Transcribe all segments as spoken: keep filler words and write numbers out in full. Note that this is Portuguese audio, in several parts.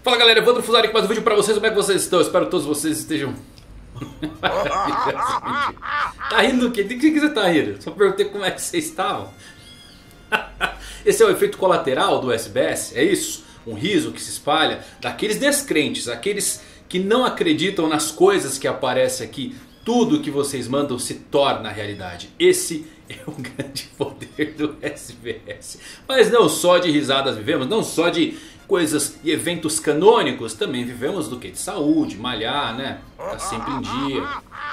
Fala galera, Evandro Fusari com mais um vídeo pra vocês. Como é que vocês estão? Espero que todos vocês estejam Tá rindo do quê? De que você tá rindo? Só perguntei como é que vocês estavam. Esse é o efeito colateral do S B S, é isso? Um riso que se espalha daqueles descrentes, aqueles que não acreditam nas coisas que aparecem aqui. Tudo que vocês mandam se torna realidade. Esse é o grande poder do S B S. Mas não só de risadas vivemos, não só de coisas e eventos canônicos. Também vivemos do que? De saúde, malhar, né? Tá sempre em dia.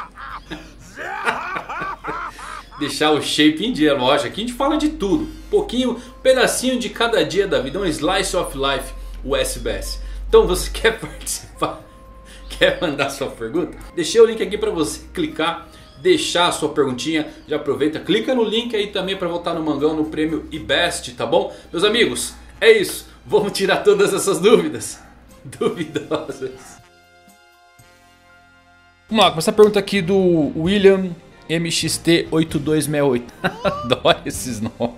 Deixar o shape em dia, lógico. Aqui a gente fala de tudo. Pouquinho, um pedacinho de cada dia da vida. Um slice of life, o S B S. Então você quer participar? Quer mandar sua pergunta? Deixei o link aqui para você clicar, deixar a sua perguntinha. Já aproveita, clica no link aí também para votar no Mangão no prêmio IBEST, tá bom? Meus amigos, é isso. Vamos tirar todas essas dúvidas duvidosas. Vamos lá, começar a pergunta aqui do William M X T oito dois seis oito. Adoro esses nomes.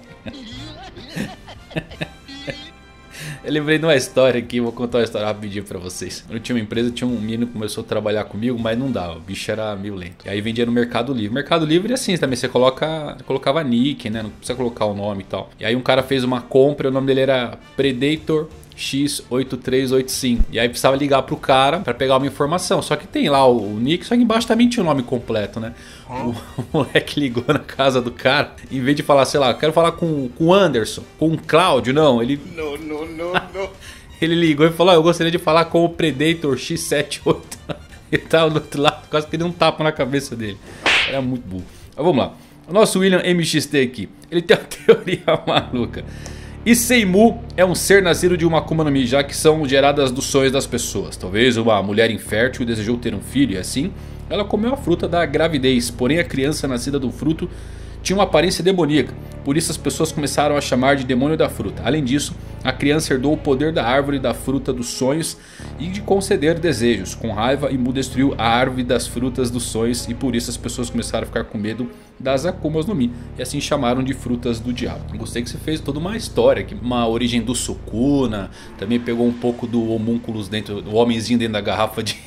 Eu lembrei de uma história aqui, vou contar uma história rapidinho pra vocês. Eu tinha uma empresa, tinha um menino que começou a trabalhar comigo, mas não dava, o bicho era meio lento. E aí vendia no Mercado Livre. Mercado Livre é assim também, você coloca, colocava nick, né? Não precisa colocar o nome e tal. E aí um cara fez uma compra, o nome dele era Predator X oito três oito cinco. E aí precisava ligar pro cara pra pegar uma informação. Só que tem lá o, o nick, só que embaixo também tinha o nome completo, né? O, o moleque ligou na casa do cara. Em vez de falar, sei lá, quero falar com, com o Anderson, com o Cláudio, não. Ele... Não, não, não, não. Ele ligou e falou, oh, eu gostaria de falar com o Predator X setenta e oito. Ele tava do outro lado, quase que deu um tapa na cabeça dele. Era muito burro. Mas vamos lá. O nosso William M X T aqui, ele tem uma teoria maluca. Issei-Mu é um ser nascido de uma Akuma no Mi, já que são geradas dos sonhos das pessoas. Talvez uma mulher infértil desejou ter um filho e assim ela comeu a fruta da gravidez. Porém a criança nascida do fruto tinha uma aparência demoníaca. Por isso as pessoas começaram a chamar de demônio da fruta. Além disso, a criança herdou o poder da árvore da fruta dos sonhos e de conceder desejos. Com raiva, Imu destruiu a árvore das frutas dos sonhos e por isso as pessoas começaram a ficar com medo das Akumas no Mi. E assim chamaram de frutas do diabo. Gostei que você fez toda uma história aqui. Uma origem do Sukuna. Também pegou um pouco do homúnculos dentro, do homenzinho dentro da garrafa de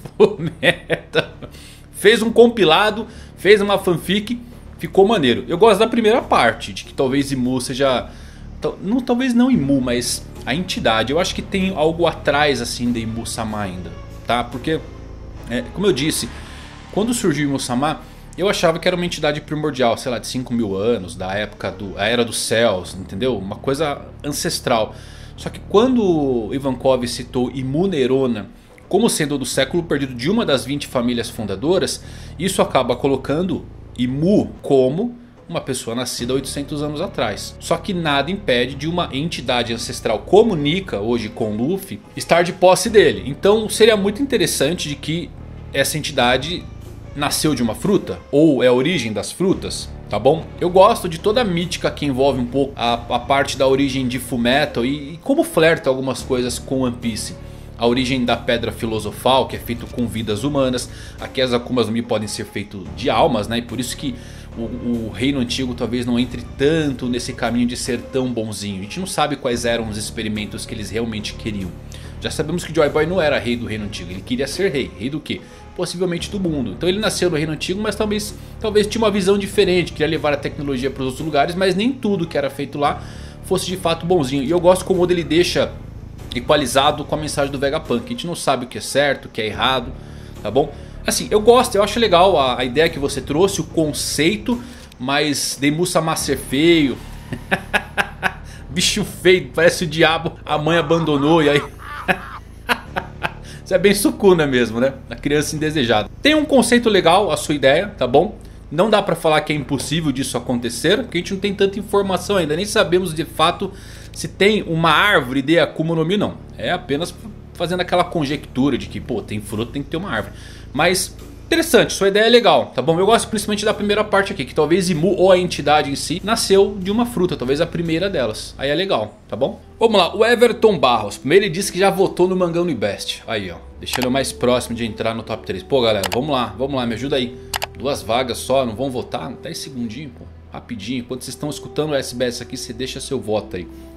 Fumeta. Fez um compilado, fez uma fanfic. Ficou maneiro. Eu gosto da primeira parte, de que talvez Imu seja... Não, talvez não Imu, mas a entidade. Eu acho que tem algo atrás assim de Imu-sama ainda, tá? Porque, é, como eu disse, quando surgiu Imu-sama, eu achava que era uma entidade primordial, sei lá, de cinco mil anos, da época da Era dos Céus, entendeu? Uma coisa ancestral. Só que quando Ivankov citou Imu Neurona como sendo do século perdido de uma das vinte famílias fundadoras, isso acaba colocando Imu como uma pessoa nascida oitocentos anos atrás. Só que nada impede de uma entidade ancestral como Nika, hoje com Luffy, estar de posse dele. Então seria muito interessante de que essa entidade nasceu de uma fruta, ou é a origem das frutas, tá bom? Eu gosto de toda a mítica que envolve um pouco a, a parte da origem de Fullmetal e, e como flerta algumas coisas com One Piece. A origem da pedra filosofal, que é feito com vidas humanas. Aqui as Akumas no Mi podem ser feitas de almas, né? E por isso que o, o reino antigo talvez não entre tanto nesse caminho de ser tão bonzinho. A gente não sabe quais eram os experimentos que eles realmente queriam. Já sabemos que Joy Boy não era rei do reino antigo. Ele queria ser rei. Rei do quê? Possivelmente do mundo. Então ele nasceu no reino antigo, mas talvez, talvez tinha uma visão diferente. Queria levar a tecnologia para os outros lugares, mas nem tudo que era feito lá fosse de fato bonzinho. E eu gosto como ele deixa equalizado com a mensagem do Vegapunk. A gente não sabe o que é certo, o que é errado, tá bom? Assim, eu gosto, eu acho legal a, a ideia que você trouxe, o conceito, mas de Imu-sama ser feio. Bicho feio, parece o diabo, a mãe abandonou e aí... Isso é bem Sukuna mesmo, né? A criança indesejada. Tem um conceito legal, a sua ideia, tá bom? Não dá pra falar que é impossível disso acontecer, porque a gente não tem tanta informação ainda. Nem sabemos de fato se tem uma árvore de Akuma no Mi, não. É apenas fazendo aquela conjectura de que, pô, tem fruta, tem que ter uma árvore. Mas, interessante, sua ideia é legal, tá bom? Eu gosto principalmente da primeira parte aqui, que talvez Imu ou a entidade em si nasceu de uma fruta, talvez a primeira delas. Aí é legal, tá bom? Vamos lá, o Everton Barros. Primeiro ele disse que já votou no Mangão no IBEST. Aí, ó, deixando mais próximo de entrar no top três. Pô, galera, vamos lá, vamos lá, me ajuda aí. Duas vagas só, não vão votar? dez segundinhos, pô. Rapidinho, enquanto vocês estão escutando o S B S aqui, você deixa seu voto aí.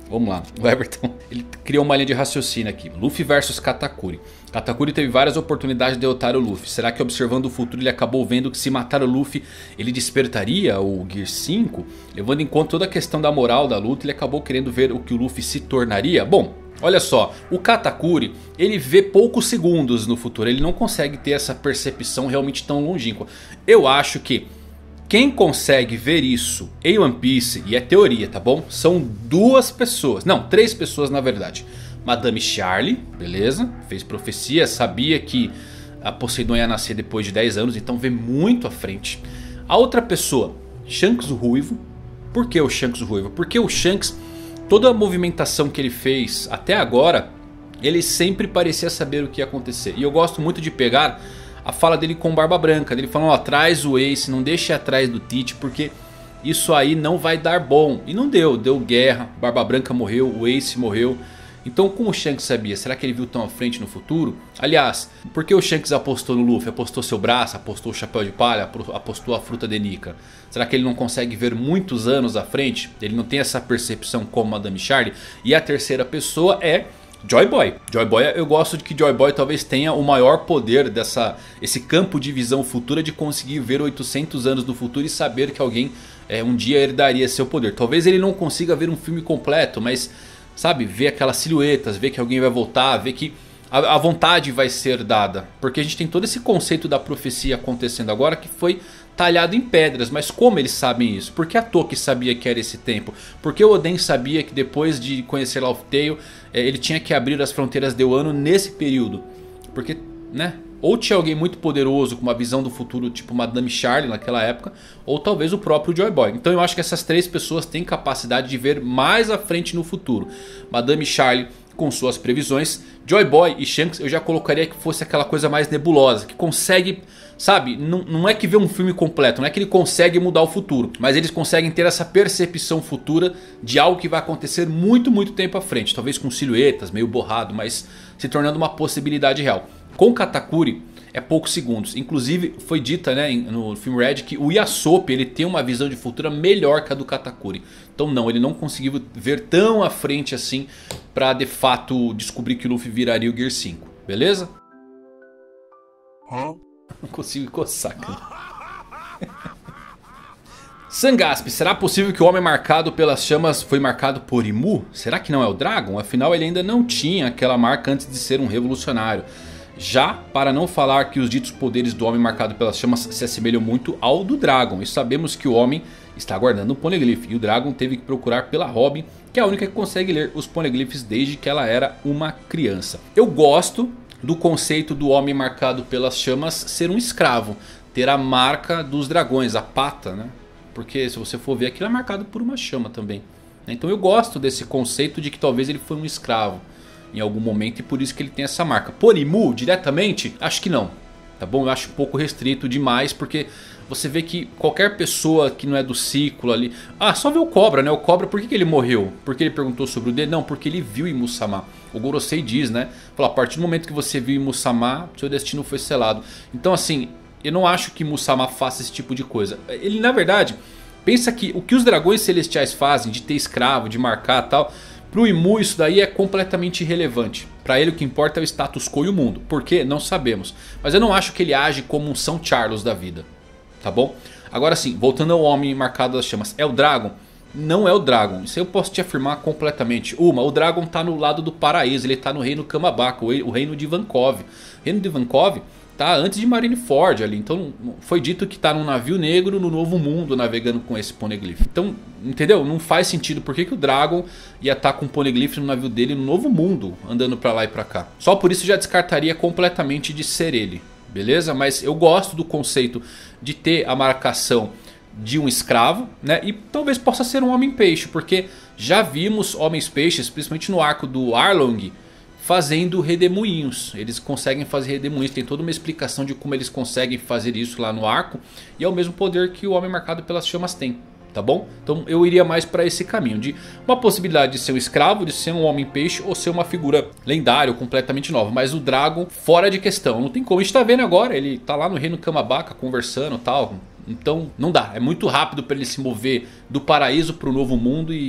Vamos lá, o Everton, ele criou uma linha de raciocínio aqui. Luffy versus Katakuri. Katakuri teve várias oportunidades de derrotar o Luffy. Será que observando o futuro ele acabou vendo que se matar o Luffy ele despertaria o Gear cinco? Levando em conta toda a questão da moral da luta, ele acabou querendo ver o que o Luffy se tornaria? Bom, olha só, o Katakuri ele vê poucos segundos no futuro. Ele não consegue ter essa percepção realmente tão longínqua. Eu acho que quem consegue ver isso em One Piece, e é teoria, tá bom? São duas pessoas, não, três pessoas na verdade. Madame Charlie, beleza? Fez profecia, sabia que a Poseidon ia nascer depois de dez anos, então vê muito à frente. A outra pessoa, Shanks o Ruivo. Por que o Shanks o Ruivo? Porque o Shanks, toda a movimentação que ele fez até agora, ele sempre parecia saber o que ia acontecer. E eu gosto muito de pegar a fala dele com Barba Branca, dele falando, ó, traz o Ace, não deixe atrás do Tite, porque isso aí não vai dar bom. E não deu, deu guerra, Barba Branca morreu, o Ace morreu. Então como o Shanks sabia? Será que ele viu tão à frente no futuro? Aliás, por que o Shanks apostou no Luffy? Apostou seu braço, apostou o chapéu de palha, apostou a fruta de Nika? Será que ele não consegue ver muitos anos à frente? Ele não tem essa percepção como Madame Charlie? E a terceira pessoa é Joy Boy. Joy Boy, eu gosto de que Joy Boy talvez tenha o maior poder dessa, esse campo de visão futura, de conseguir ver oitocentos anos no futuro e saber que alguém é, um dia herdaria seu poder. Talvez ele não consiga ver um filme completo, mas sabe, ver aquelas silhuetas, ver que alguém vai voltar, ver que a, a vontade vai ser dada. Porque a gente tem todo esse conceito da profecia acontecendo agora que foi talhado em pedras. Mas como eles sabem isso? Por que a Toki sabia que era esse tempo? Por que o Oden sabia que depois de conhecer Laugh Tale é, ele tinha que abrir as fronteiras de Wano nesse período? Porque, né? Ou tinha alguém muito poderoso com uma visão do futuro, tipo Madame Charlie naquela época, ou talvez o próprio Joy Boy. Então eu acho que essas três pessoas têm capacidade de ver mais à frente no futuro. Madame Charlie com suas previsões, Joy Boy e Shanks eu já colocaria que fosse aquela coisa mais nebulosa, que consegue, sabe, não, não é que vê um filme completo, não é que ele consegue mudar o futuro, mas eles conseguem ter essa percepção futura de algo que vai acontecer muito, muito tempo à frente. Talvez com silhuetas, meio borrado, mas se tornando uma possibilidade real. Com Katakuri é poucos segundos. Inclusive foi dita, né, no filme Red que o Yasop ele tem uma visão de futuro melhor que a do Katakuri. Então não, ele não conseguiu ver tão à frente assim pra de fato descobrir que o Luffy viraria o Gear cinco. Beleza? Hã? Não consigo coçar, cara. Sangasp, será possível que o homem marcado pelas chamas foi marcado por Imu? Será que não é o Dragon? Afinal ele ainda não tinha aquela marca antes de ser um revolucionário. Já para não falar que os ditos poderes do homem marcado pelas chamas se assemelham muito ao do Dragon. E sabemos que o homem está guardando um poneglyph. E o Dragon teve que procurar pela Robin, que é a única que consegue ler os poneglyphs desde que ela era uma criança. Eu gosto do conceito do homem marcado pelas chamas ser um escravo. Ter a marca dos dragões, a pata, né? Porque se você for ver aquilo é marcado por uma chama também. Então eu gosto desse conceito de que talvez ele foi um escravo em algum momento e por isso que ele tem essa marca. Por Imu diretamente? Acho que não. Tá bom? Eu acho um pouco restrito demais, porque você vê que qualquer pessoa que não é do ciclo ali... Ah, só vê o Cobra, né? O Cobra, por que, que ele morreu? Porque ele perguntou sobre o D? Não, porque ele viu Imu-sama. O Gorosei diz, né? Fala, a partir do momento que você viu Imu-sama, seu destino foi selado. Então assim, eu não acho que Imu-sama faça esse tipo de coisa. Ele na verdade, pensa que o que os dragões celestiais fazem de ter escravo, de marcar e tal... Pro Imu isso daí é completamente irrelevante. Pra ele o que importa é o status quo e o mundo. Por quê? Não sabemos. Mas eu não acho que ele age como um São Charles da vida. Tá bom? Agora sim, voltando ao homem marcado das chamas. É o Dragon? Não é o Dragon. Isso eu posso te afirmar completamente. Uma, o Dragon tá no lado do paraíso. Ele tá no reino Kamabaka, o reino de Ivankov. O reino de Ivankov tá antes de Marineford ali. Então foi dito que tá num navio negro no Novo Mundo navegando com esse poneglyph. Então, entendeu? Não faz sentido. Por que, que o Dragon ia estar com o poneglyph no navio dele no Novo Mundo, andando pra lá e pra cá? Só por isso já descartaria completamente de ser ele. Beleza? Mas eu gosto do conceito de ter a marcação de um escravo, né? E talvez possa ser um homem peixe, porque já vimos homens peixes, principalmente no arco do Arlong, fazendo redemoinhos. Eles conseguem fazer redemoinhos. Tem toda uma explicação de como eles conseguem fazer isso lá no arco. E é o mesmo poder que o homem marcado pelas chamas tem. Tá bom? Então eu iria mais para esse caminho. De uma possibilidade de ser um escravo, de ser um homem peixe ou ser uma figura lendária ou completamente nova. Mas o Dragon fora de questão. Não tem como. A gente tá vendo agora. Ele tá lá no reino Kamabaka conversando e tal. Então não dá. É muito rápido para ele se mover do paraíso para o Novo Mundo e...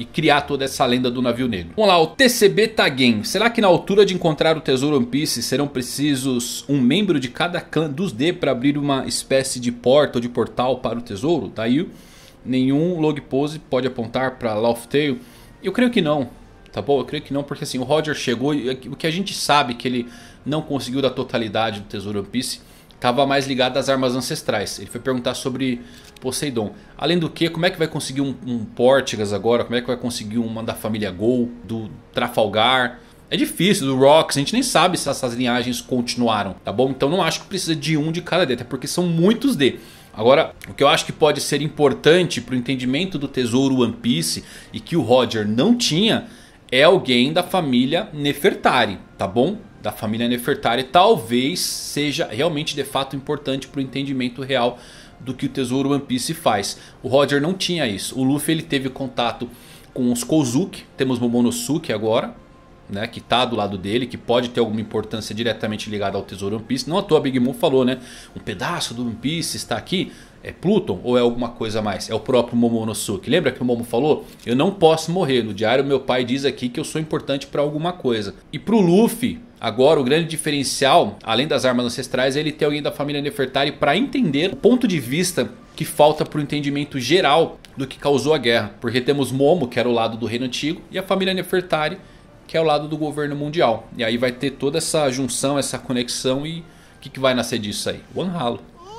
e criar toda essa lenda do navio negro. Vamos lá, o T C B Tagen. Será que na altura de encontrar o tesouro One Piece serão precisos um membro de cada clã dos D para abrir uma espécie de porta ou de portal para o tesouro? Daí nenhum log pose pode apontar para Laugh Tale? Eu creio que não, tá bom? Eu creio que não, porque assim, o Roger chegou e o que a gente sabe que ele não conseguiu da totalidade do tesouro One Piece estava mais ligado às armas ancestrais. Ele foi perguntar sobre Poseidon. Além do que, como é que vai conseguir um, um Portigas agora? Como é que vai conseguir uma da família Gol, do Trafalgar? É difícil, do Rocks, a gente nem sabe se essas linhagens continuaram, tá bom? Então não acho que precisa de um de cada D, até porque são muitos D. Agora, o que eu acho que pode ser importante para o entendimento do tesouro One Piece e que o Roger não tinha, é alguém da família Nefertari, tá bom? Da família Nefertari talvez seja realmente de fato importante para o entendimento real do que o tesouro One Piece faz. O Roger não tinha isso. O Luffy ele teve contato com os Kozuki. Temos Momonosuke agora, né, que está do lado dele, que pode ter alguma importância diretamente ligada ao tesouro One Piece. Não à toa a Big Mom falou, né, um pedaço do One Piece está aqui. É Pluton ou é alguma coisa a mais? É o próprio Momonosuke. Lembra que o Momo falou? Eu não posso morrer. No diário meu pai diz aqui que eu sou importante para alguma coisa. E pro Luffy, agora o grande diferencial, além das armas ancestrais, é ele ter alguém da família Nefertari para entender o ponto de vista que falta pro entendimento geral do que causou a guerra. Porque temos Momo, que era o lado do reino antigo, e a família Nefertari, que é o lado do governo mundial. E aí vai ter toda essa junção, essa conexão, e o que, que vai nascer disso aí? O One-Halo.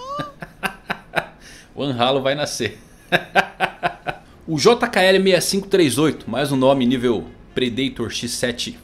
O One-Halo vai nascer. O J K L seis cinco três oito, mais um nome nível Predator X sete.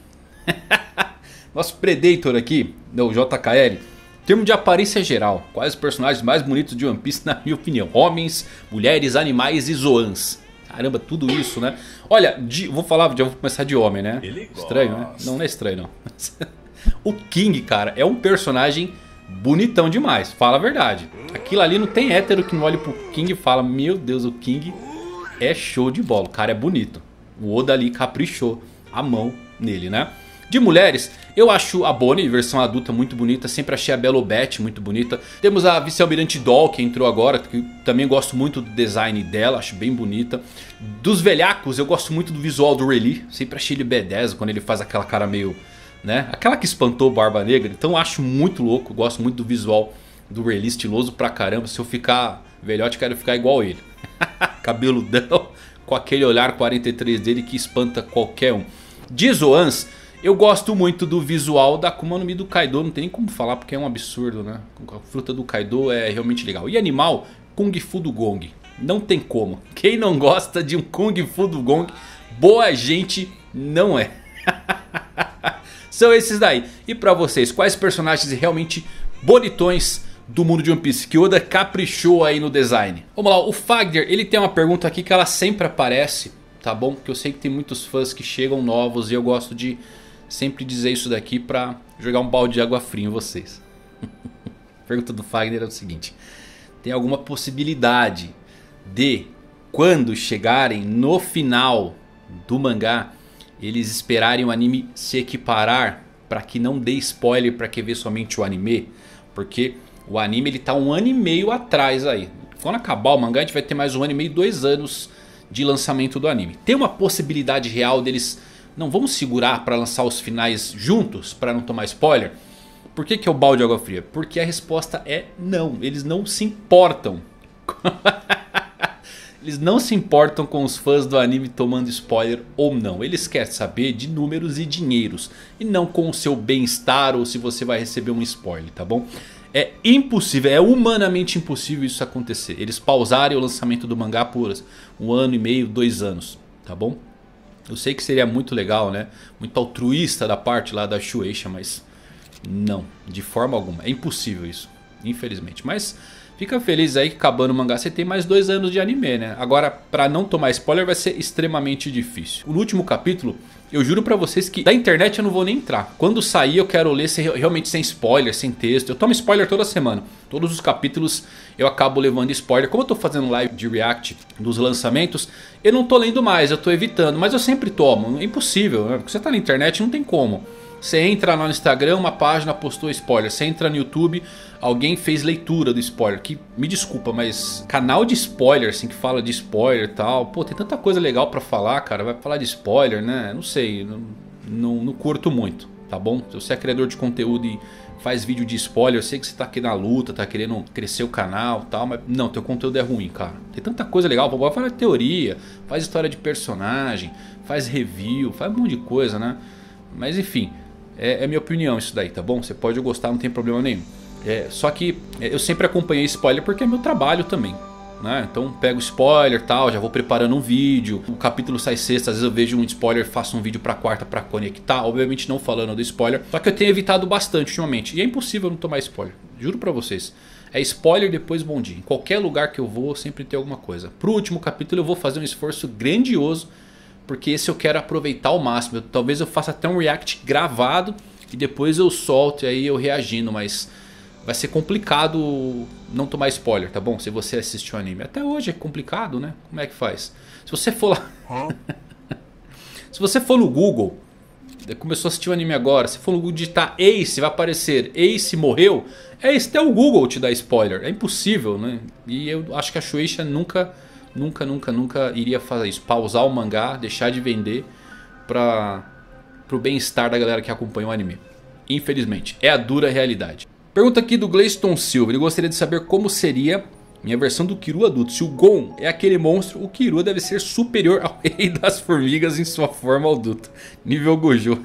Nosso Predator aqui, o J K L. Termo de aparência geral. Quais os personagens mais bonitos de One Piece na minha opinião? Homens, mulheres, animais e zoans. Caramba, tudo isso, né? Olha, de, vou falar, já vou começar de homem, né? Estranho, né? Não, não é estranho, não. O King, cara, é um personagem bonitão demais, fala a verdade. Aquilo ali não tem hétero que não olhe pro King e fala: meu Deus, o King é show de bola, o cara é bonito. O Oda ali caprichou a mão nele, né? De mulheres, eu acho a Bonnie, versão adulta, muito bonita. Sempre achei a Belobete muito bonita. Temos a Vice-Almirante Doll, que entrou agora, que também gosto muito do design dela, acho bem bonita. Dos velhacos, eu gosto muito do visual do Rayleigh. Sempre achei ele B dez quando ele faz aquela cara meio, né? Aquela que espantou Barba Negra. Então eu acho muito louco, gosto muito do visual do Rayleigh, estiloso pra caramba. Se eu ficar velhote, quero ficar igual ele. Cabeludão, com aquele olhar quarenta e três dele que espanta qualquer um. De Zoans, eu gosto muito do visual da Akuma no Mi do Kaido. Não tem nem como falar porque é um absurdo, né? A fruta do Kaido é realmente legal. E animal, Kung Fu do Gong. Não tem como. Quem não gosta de um Kung Fu do Gong, boa gente não é. São esses daí. E pra vocês, quais personagens realmente bonitões do mundo de One Piece que Oda caprichou aí no design? Vamos lá, o Fagner, ele tem uma pergunta aqui que ela sempre aparece, tá bom? Porque eu sei que tem muitos fãs que chegam novos e eu gosto de sempre dizer isso daqui pra jogar um balde de água fria em vocês. A pergunta do Fagner é o seguinte: tem alguma possibilidade de, quando chegarem no final do mangá, eles esperarem o anime se equiparar para que não dê spoiler para quem vê somente o anime? Porque o anime ele tá um ano e meio atrás aí. Quando acabar o mangá a gente vai ter mais um ano e meio, dois anos de lançamento do anime. Tem uma possibilidade real deles: não, vamos segurar para lançar os finais juntos para não tomar spoiler? Por que que é o balde de água fria? Porque a resposta é não. Eles não se importam. Eles não se importam com os fãs do anime tomando spoiler ou não. Eles querem saber de números e dinheiros, e não com o seu bem-estar ou se você vai receber um spoiler, tá bom? É impossível, é humanamente impossível isso acontecer. Eles pausarem o lançamento do mangá por um ano e meio, dois anos, tá bom? Eu sei que seria muito legal, né? Muito altruísta da parte lá da Shueisha, mas não, de forma alguma. É impossível isso, infelizmente. Mas fica feliz aí que acabando o mangá você tem mais dois anos de anime, né? Agora, pra não tomar spoiler vai ser extremamente difícil. No último capítulo, eu juro pra vocês que da internet eu não vou nem entrar. Quando sair eu quero ler sem, realmente sem spoiler, sem texto. Eu tomo spoiler toda semana. Todos os capítulos eu acabo levando spoiler. Como eu tô fazendo live de react dos lançamentos, eu não tô lendo mais, eu tô evitando. Mas eu sempre tomo, é impossível, né? Porque você tá na internet, não tem como. Você entra lá no Instagram, uma página postou spoiler. Você entra no YouTube, alguém fez leitura do spoiler. Que, me desculpa, mas canal de spoiler, assim, que fala de spoiler e tal. Pô, tem tanta coisa legal pra falar, cara. Vai falar de spoiler, né? Não sei, não, não, não curto muito, tá bom? Se você é criador de conteúdo e faz vídeo de spoiler, eu sei que você tá aqui na luta, tá querendo crescer o canal e tal. Mas não, teu conteúdo é ruim, cara. Tem tanta coisa legal. Vai falar de teoria, faz história de personagem, faz review, faz um monte de coisa, né? Mas enfim... É, é minha opinião isso daí, tá bom? Você pode gostar, não tem problema nenhum. É, só que eu sempre acompanhei spoiler porque é meu trabalho também, né? Então pego spoiler e tal, já vou preparando um vídeo. O capítulo sai sexta, às vezes eu vejo um spoiler, faço um vídeo pra quarta pra conectar. Obviamente não falando do spoiler, só que eu tenho evitado bastante ultimamente. E é impossível não tomar spoiler, juro pra vocês. É spoiler depois bom dia. Em qualquer lugar que eu vou sempre tem alguma coisa. Pro último capítulo eu vou fazer um esforço grandioso, porque esse eu quero aproveitar ao máximo. Eu, talvez eu faça até um react gravado e depois eu solto e aí eu reagindo. Mas vai ser complicado não tomar spoiler, tá bom? Se você assistiu o anime. Até hoje é complicado, né? Como é que faz? Se você for lá... Se você for no Google... Começou a assistir o anime agora. Se for no Google digitar Ace, vai aparecer Ace morreu. É isso, até o Google te dá spoiler. É impossível, né? E eu acho que a Shueisha nunca... Nunca, nunca, nunca iria fazer isso. Pausar o mangá, deixar de vender para o bem-estar da galera que acompanha o anime. Infelizmente, é a dura realidade. Pergunta aqui do Gleiston Silva. Ele gostaria de saber como seria minha versão do Kirua adulto. Se o Gon é aquele monstro, o Kirua deve ser superior ao Rei das Formigas em sua forma adulta. Nível Gojo.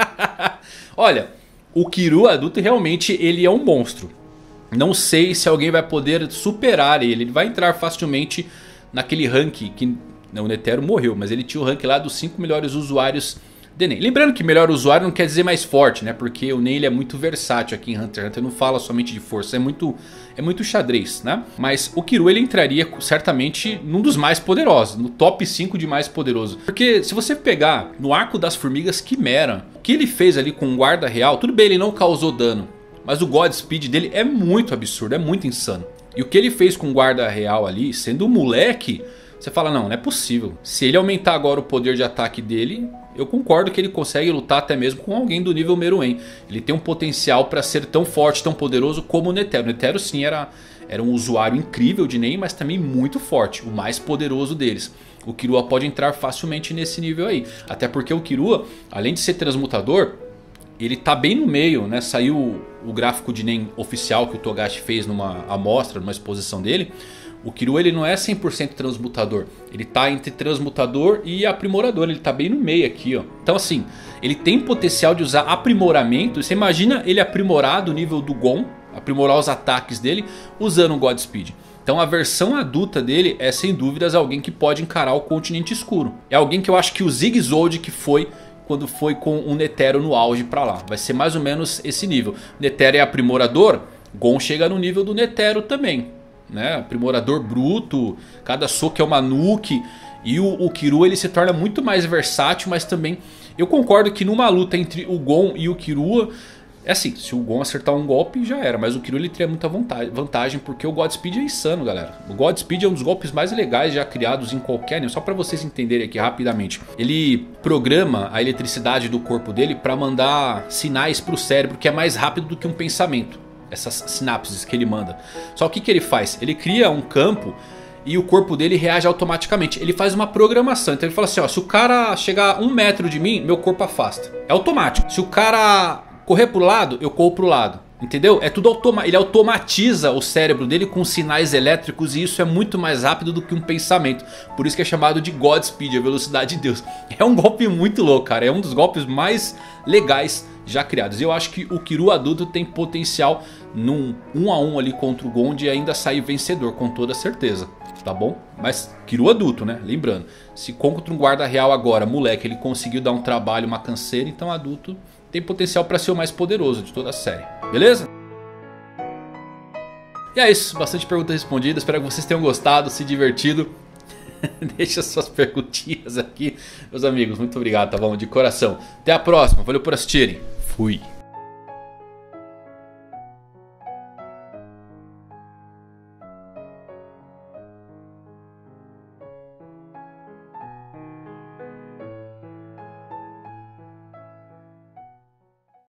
Olha, o Kirua adulto realmente ele é um monstro. Não sei se alguém vai poder superar ele. Ele vai entrar facilmente... naquele ranking que não, o Netero morreu, mas ele tinha o ranking lá dos cinco melhores usuários de Nen. Lembrando que melhor usuário não quer dizer mais forte, né? Porque o Nen ele é muito versátil aqui em Hunter x Hunter. Não fala somente de força, é muito, é muito xadrez, né? Mas o Kirua ele entraria certamente num dos mais poderosos, no top cinco de mais poderoso. Porque se você pegar no Arco das Formigas Quimera, o que ele fez ali com o guarda real, tudo bem, ele não causou dano. Mas o Godspeed dele é muito absurdo, é muito insano. E o que ele fez com o guarda real ali, sendo um moleque, você fala, não, não é possível. Se ele aumentar agora o poder de ataque dele, eu concordo que ele consegue lutar até mesmo com alguém do nível Meruem. Ele tem um potencial para ser tão forte, tão poderoso como o Netero. O Netero sim era, era um usuário incrível de Nen, mas também muito forte, o mais poderoso deles. O Kirua pode entrar facilmente nesse nível aí. Até porque o Kirua, além de ser transmutador... ele tá bem no meio, né? Saiu o gráfico de Nen oficial que o Togashi fez numa amostra, numa exposição dele. O Kirua ele não é cem por cento transmutador. Ele tá entre transmutador e aprimorador. Ele tá bem no meio aqui, ó. Então assim, ele tem potencial de usar aprimoramento. Você imagina ele aprimorar do nível do Gon, aprimorar os ataques dele usando o Godspeed. Então a versão adulta dele é sem dúvidas alguém que pode encarar o continente escuro. É alguém que eu acho que o Zigzaud que foi... quando foi com o Netero no auge pra lá. Vai ser mais ou menos esse nível. Netero é aprimorador. Gon chega no nível do Netero também, né? Aprimorador bruto. Cada soco é uma nuke. E o, o Kirua ele se torna muito mais versátil. Mas também eu concordo que numa luta entre o Gon e o Kirua... é assim, se o Gon acertar um golpe já era. Mas o Kirua ele teria muita vantagem porque o Godspeed é insano, galera. O Godspeed é um dos golpes mais legais já criados em qualquer anime. Só pra vocês entenderem aqui rapidamente. Ele programa a eletricidade do corpo dele pra mandar sinais pro cérebro que é mais rápido do que um pensamento. Essas sinapses que ele manda. Só que o que, que ele faz? Ele cria um campo e o corpo dele reage automaticamente. Ele faz uma programação. Então ele fala assim, ó, se o cara chegar a um metro de mim, meu corpo afasta. É automático. Se o cara... correr pro lado, eu corro pro lado. Entendeu? É tudo automático. Ele automatiza o cérebro dele com sinais elétricos. E isso é muito mais rápido do que um pensamento. Por isso que é chamado de Godspeed, a velocidade de Deus. É um golpe muito louco, cara. É um dos golpes mais legais já criados. E eu acho que o Kirua adulto tem potencial num um a um ali contra o Gon de ainda sair vencedor, com toda certeza. Tá bom? Mas Kirua adulto, né? Lembrando, se contra um guarda real agora, moleque, ele conseguiu dar um trabalho, uma canseira, então adulto... tem potencial para ser o mais poderoso de toda a série. Beleza? E é isso. Bastante perguntas respondidas. Espero que vocês tenham gostado, se divertido. Deixa suas perguntinhas aqui. Meus amigos, muito obrigado, tá bom? De coração. Até a próxima. Valeu por assistirem. Fui.